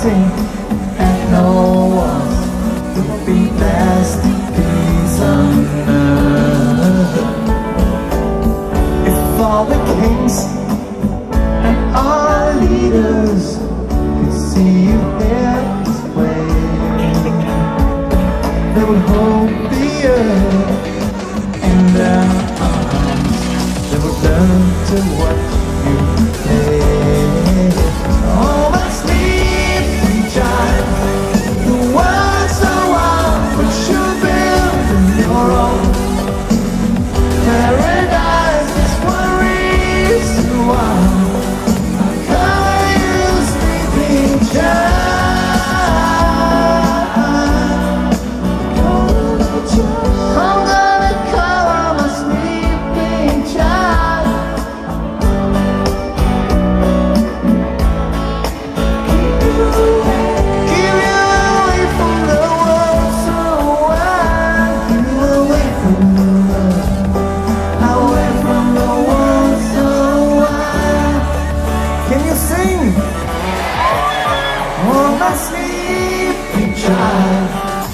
fighting, and no one would be best peace on earth. If all the kings and our leaders could see you here this way, they would hold the earth in their arms. They would learn to watch you play. Oh, my sleeping child, the world's so wild, but you build in your own paradise. Is one reason why I call you sleeping child. I'm gonna call my sleeping child. Keep you away from the world so wide. Keep you away from the world, away from the world so wide. Can you sing? Oh, my sleeping child.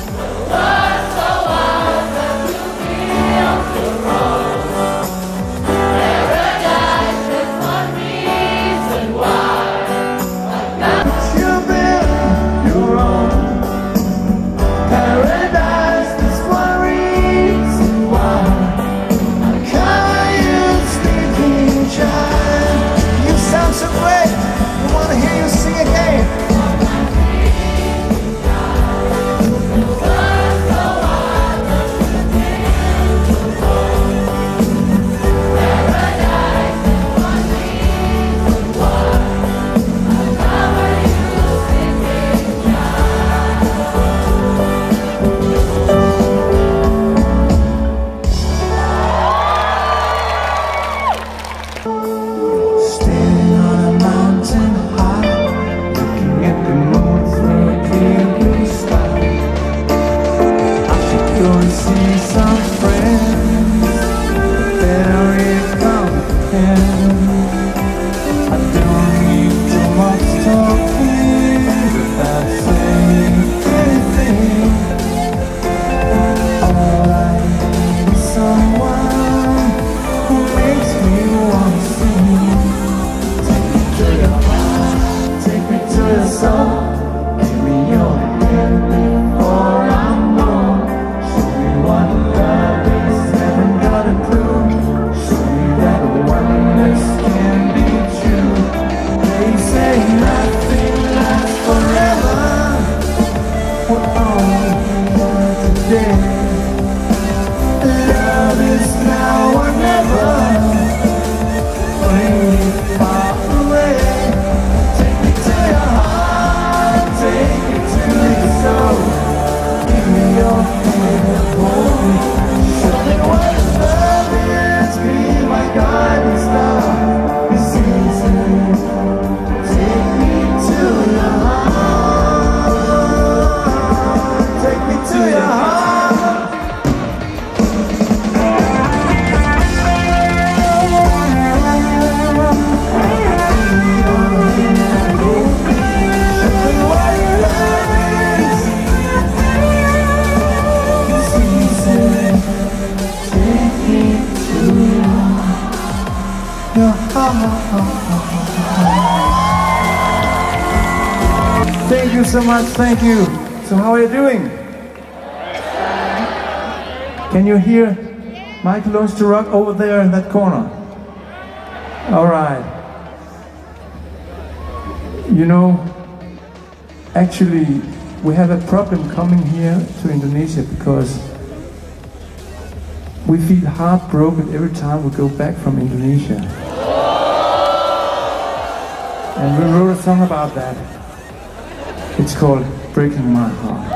Thank you so much, thank you. So how are you doing? Can you hear Michael Wants to Rock over there in that corner? Alright. You know, actually we have a problem coming here to Indonesia because we feel heartbroken every time we go back from Indonesia. And we wrote a song about that. It's called Breaking My Heart.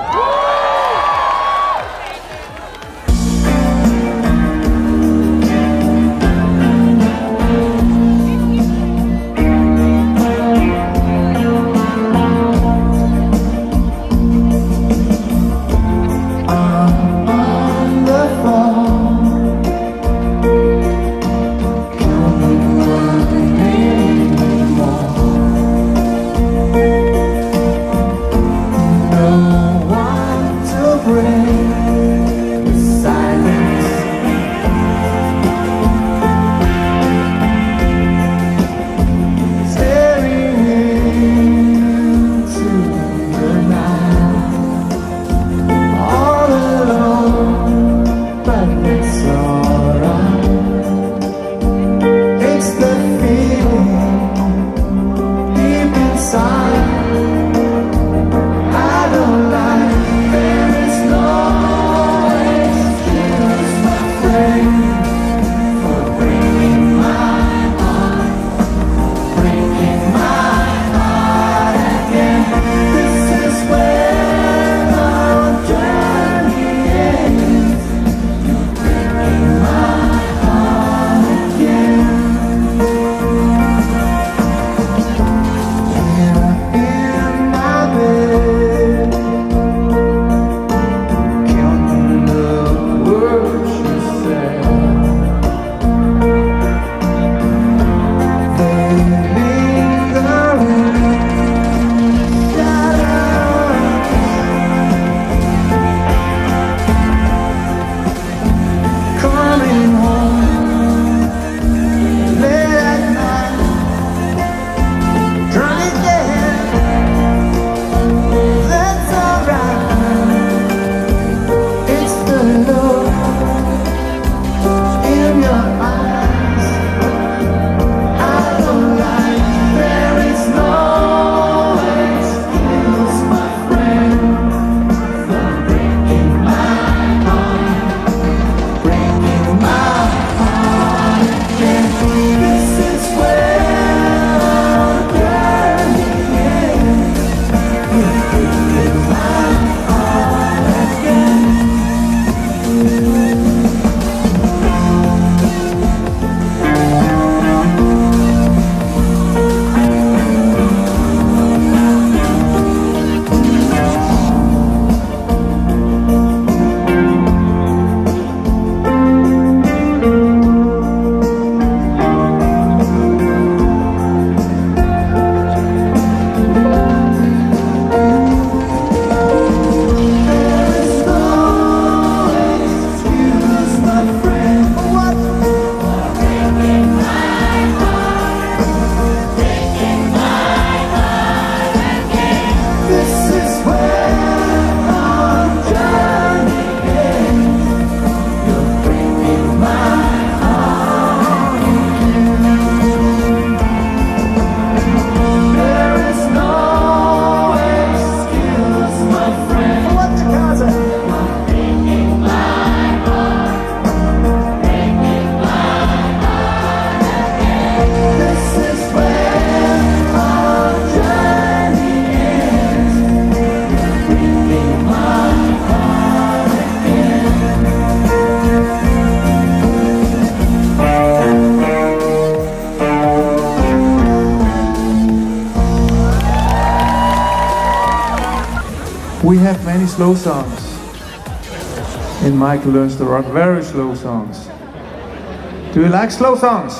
many slow songs. And Michael learns to rock very slow songs. Do you like slow songs?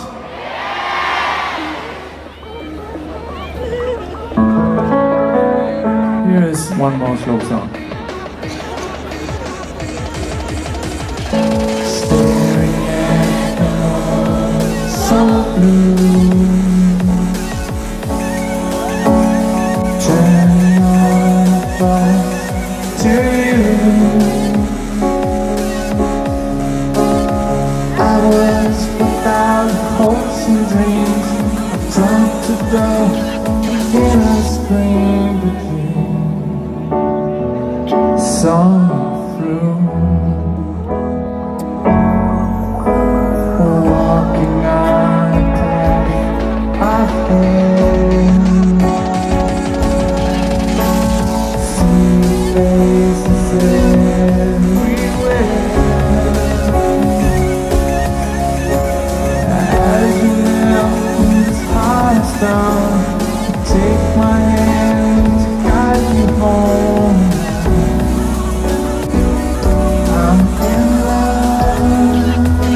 Here is one more slow song. Staring at the moon, so blue. Turning on the phone to you. I was without hopes and dreams. I dropped to go in a scream, but you saw me through. Walking on a path I had. See faces everywhere. As you knelt in this hard stone, take my hand to guide me home. I'm in love.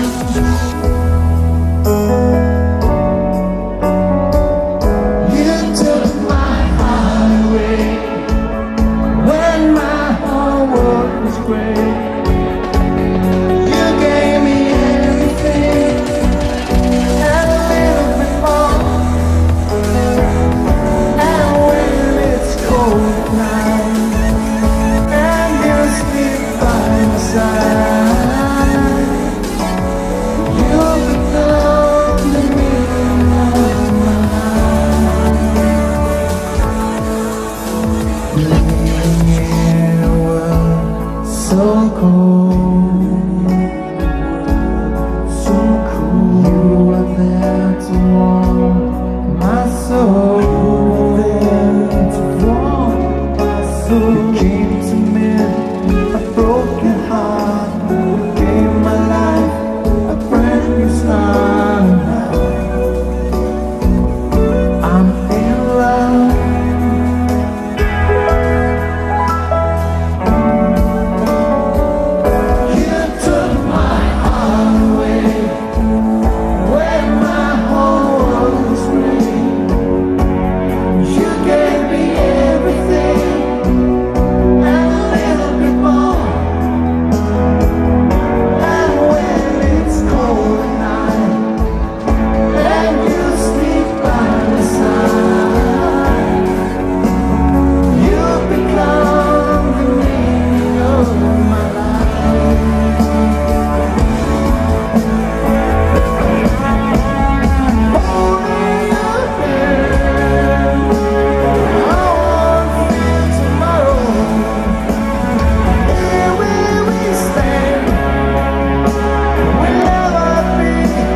You took my heart away when my whole world was gray. You gave me everything and a little bit more. And when it's cold at night and you sleep by my side, you become the meaning of my life. Living in a world so cold, so cool. You are there to warm my soul. You came to mend a broken heart. You gave my life a brand new start. I'm in love. You took my heart away when my whole world was gray. You gave me everything and a little bit more. And when it's cold at night and you sleep by my side, you become the meaning of my life. Holding your hand, I won't fear tomorrow. Here where we stand, we'll never be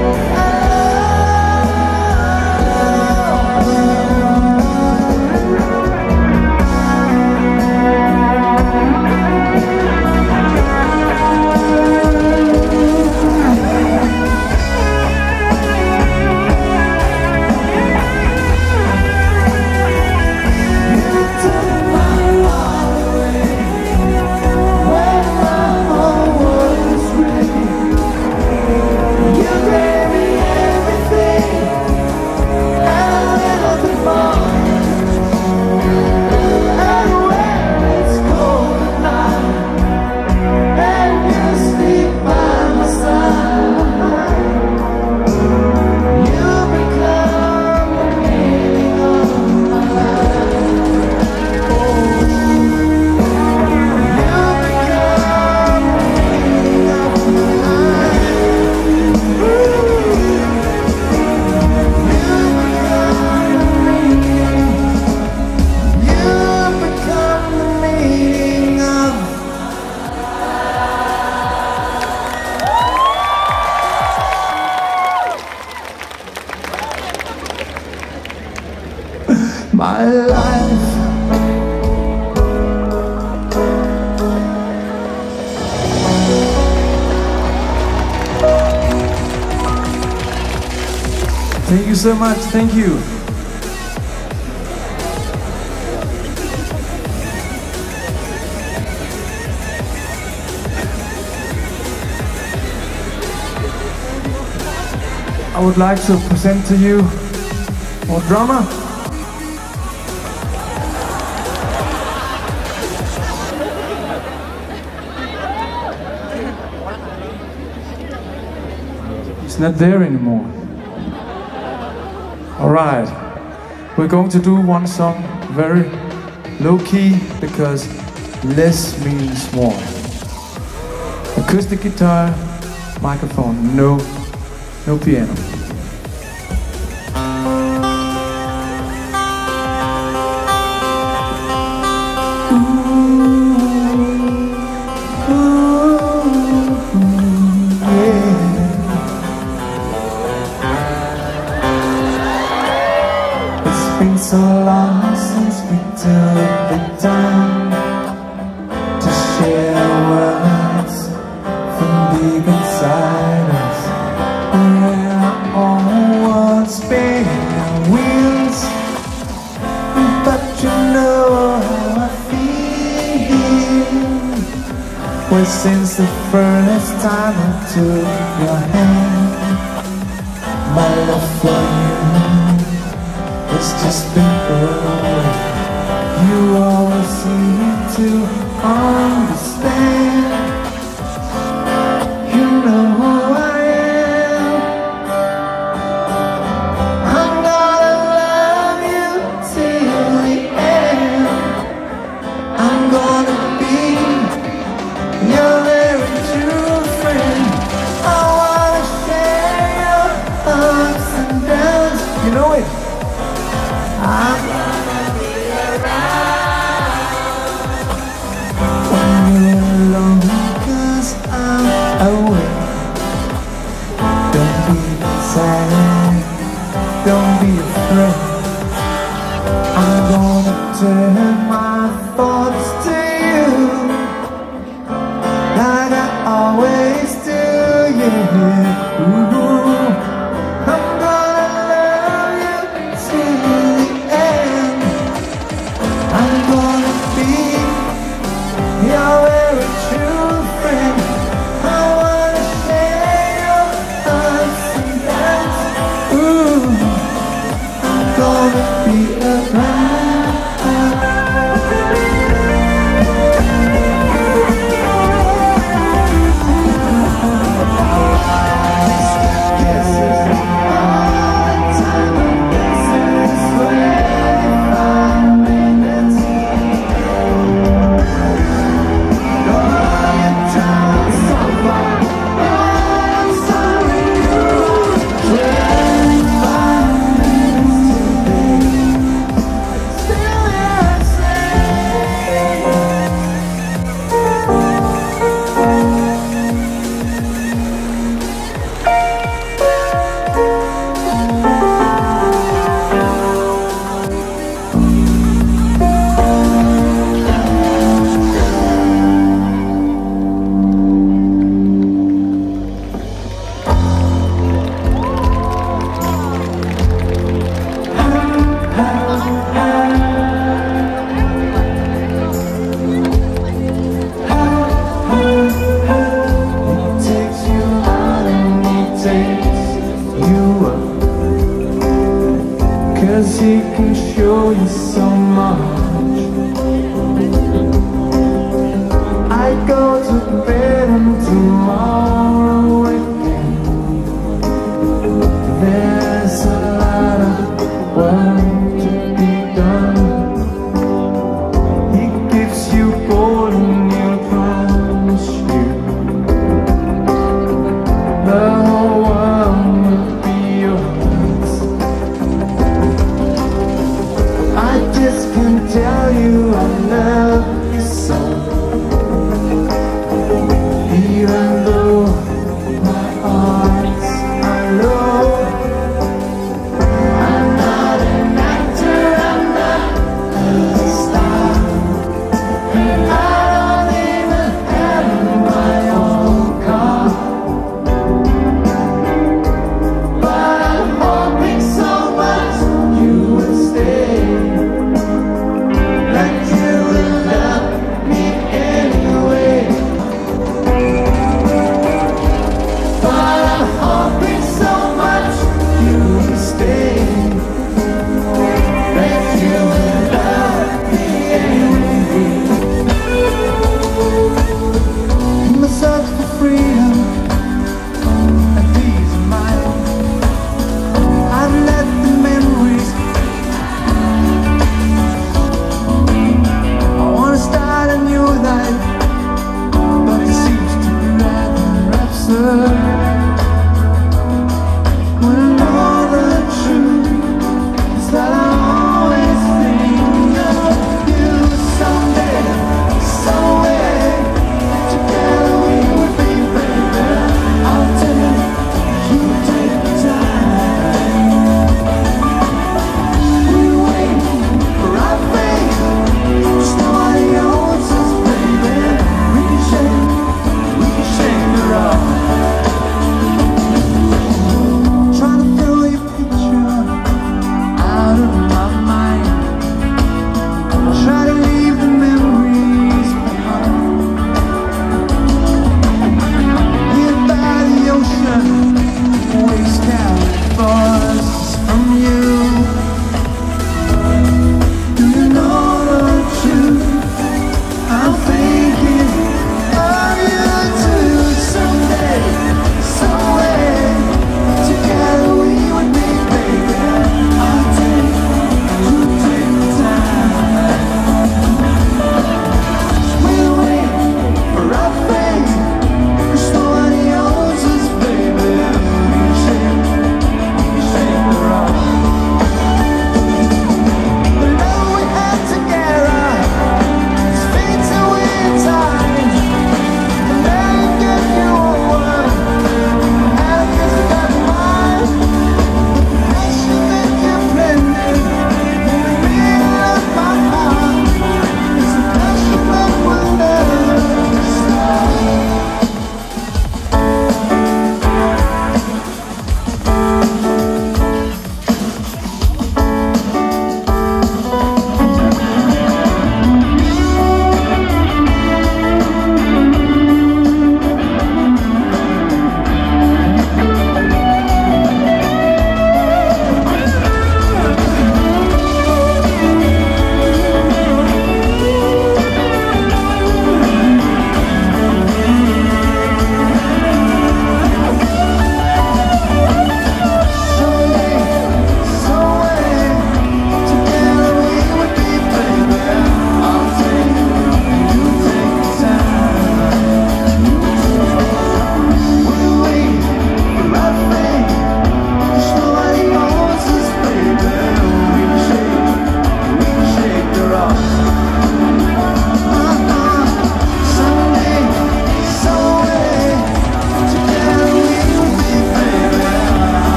You took my heart away when my whole world was gray. You gave me everything and a little bit more. And when it's cold at night and you sleep by my side, you become the meaning of my life. You become the meaning of my life. You become the meaning of my life. Thank you so much. Thank you. I would like to present to you our drummer. He's not there anymore. Alright, we're going to do one song very low-key because less means more. Acoustic guitar, microphone, no piano. It's been so long since we took the time to share words from deep inside us. We're our own world spinning wheels, but you know how I feel. Well, since the first time I took your hand, my love for you has just been growing. You always seem to understand. You know who I am. I'm gonna love you till the end. I'm gonna be your very true friend. I wanna share your ups and downs. You know it. I'm gonna be around when you're alone, 'cause I'm away. Don't be sad, don't be afraid. I'm gonna turn my thoughts to you, like I always do, yeah. Ooh. I'm gonna love you till the end. I'm gonna be your very true friend. I wanna share your ups and downs. Ooh, I'm gonna be around. Cause he can show you so much. I go to bed and tomorrow again. There's a lot of work to be done. He gives you gold and he'll promise you the whole world will be yours. I just can't tell you I love you so.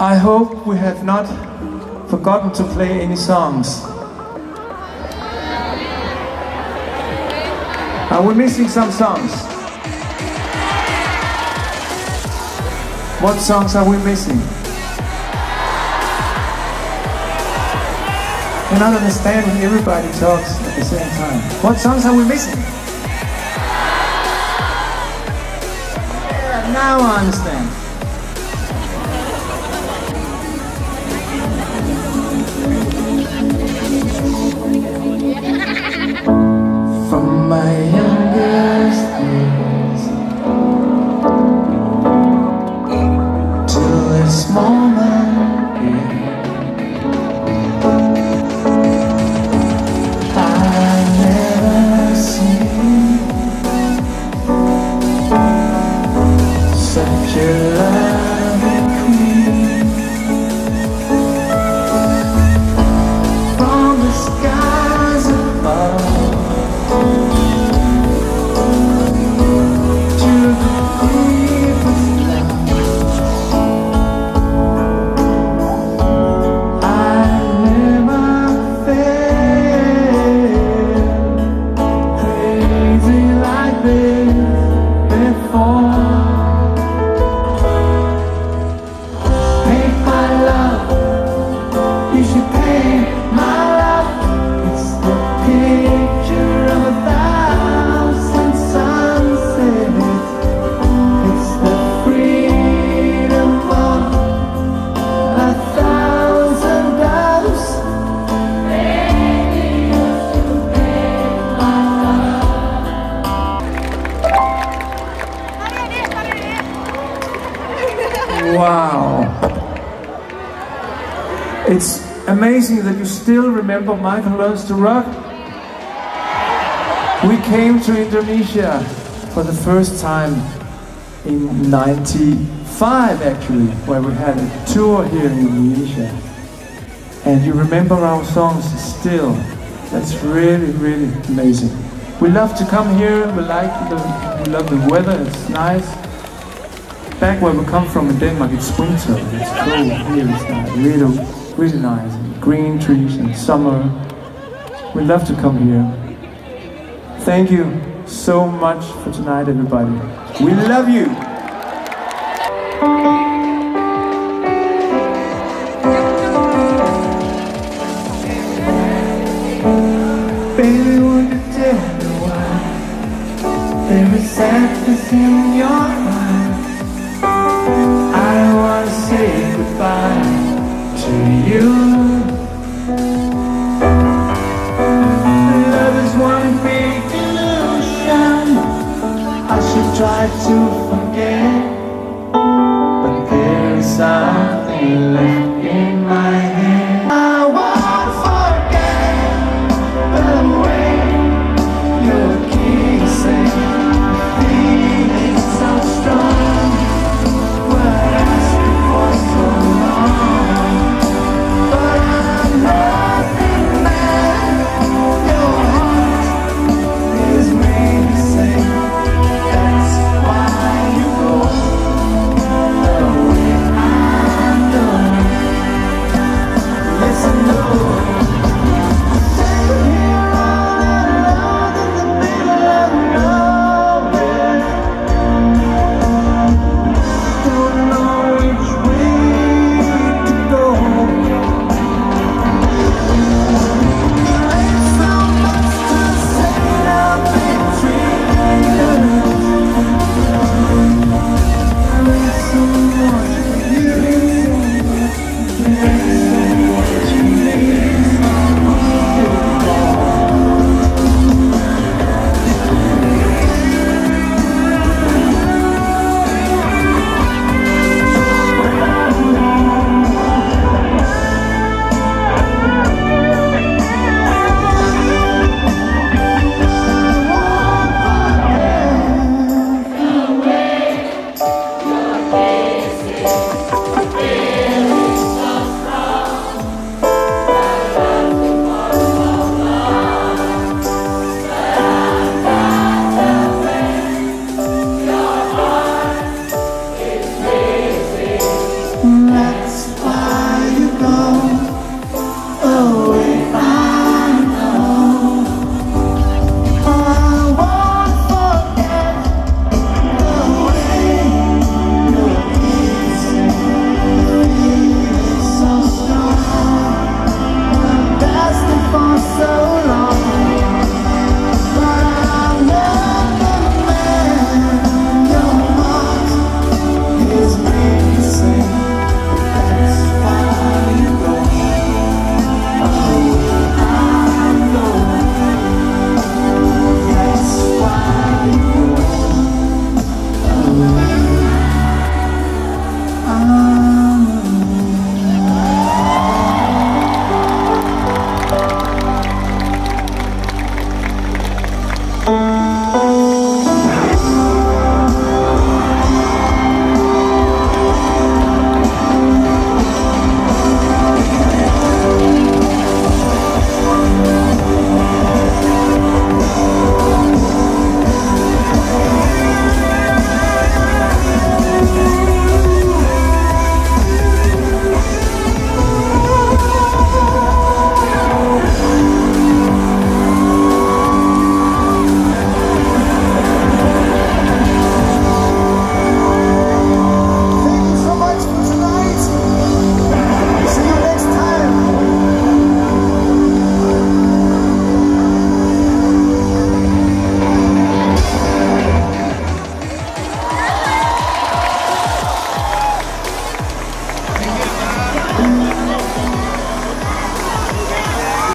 I hope we have not forgotten to play any songs. Are we missing some songs? What songs are we missing? I cannot understand when everybody talks at the same time. What songs are we missing? Yeah, now I understand. From my youngest days till this moment here, I've never seen such a loving queen. From the skies above Wow! It's amazing that you still remember Michael Learns to Rock. We came to Indonesia for the first time in '95 actually, where we had a tour here in Indonesia. And you remember our songs still. That's really, really amazing. We love to come here, we love the weather, it's nice. Back where we come from in Denmark, it's winter, it's cold, here it's nice, really, really nice. Green trees and summer. We love to come here. Thank you so much for tonight, everybody. We love you! Baby, would you tell me why there is sadness in your eyes?